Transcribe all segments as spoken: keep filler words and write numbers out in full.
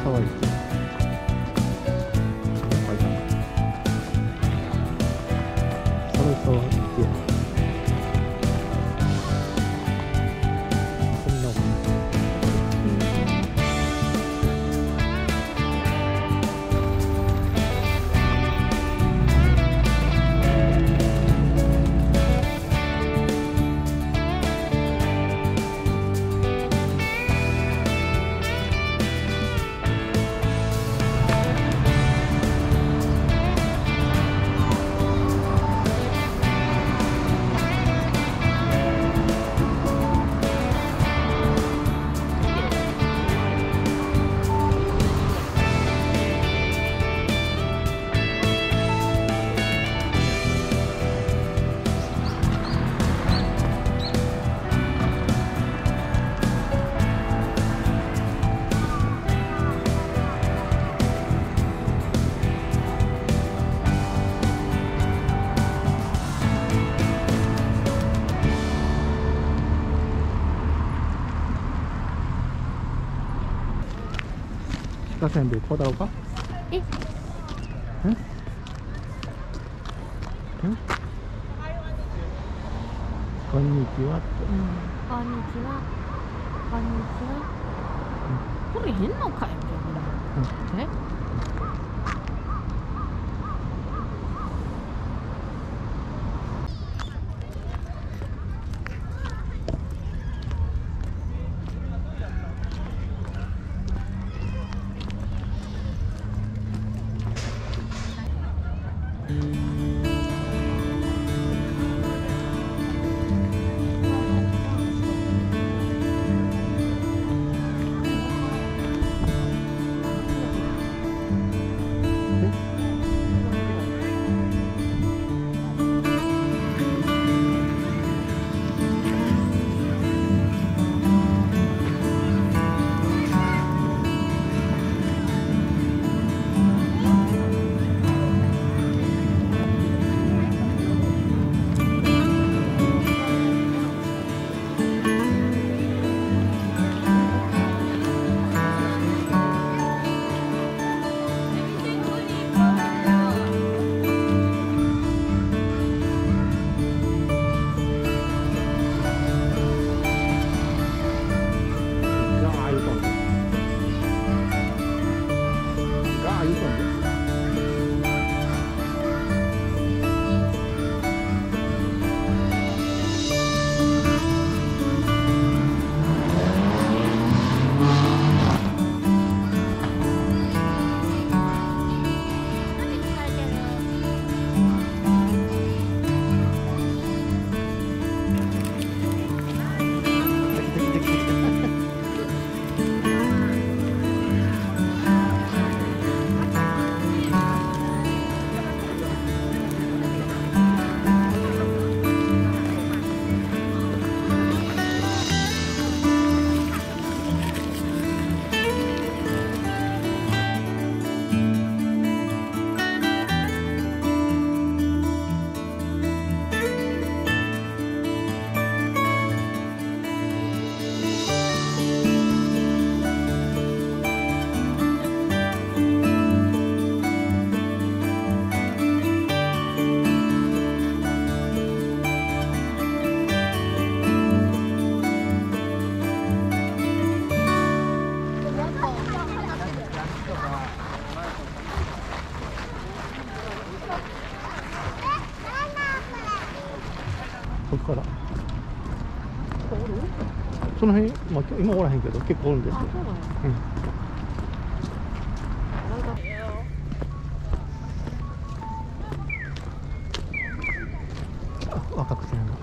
騒いでそれといてせんべいこうだろうか。 え？ん？ん？ こんにちは。 うん、こんにちは。こんにちは。うん、これ変なかいみたいな。え？ こっからその辺、まあ、今おらへんけど結構おるんですよ。 あ、そうだね。 うん。赤くせんが、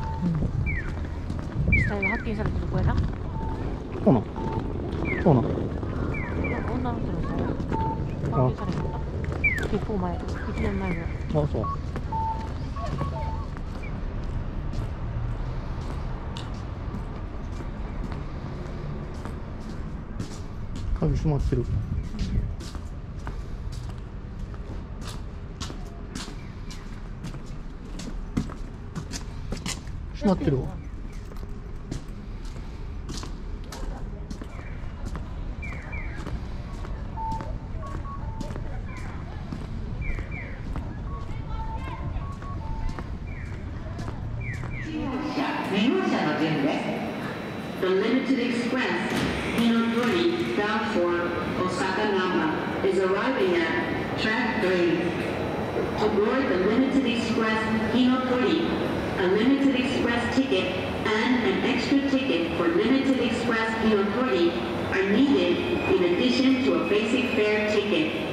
うん、死体が発見されたとこやな。 そうなんそうなんなんか女の人のさ、発見された結構前、いちねんまえぐらい。 あ、そう。鍵閉まってる。閉まってるわ。 利用者の順です。The Limited Express Hinotori bound for Osaka Namba is arriving at track three. To board the Limited Express Hinotori, a Limited Express ticket and an extra ticket for Limited Express Hinotori are needed in addition to a basic fare ticket.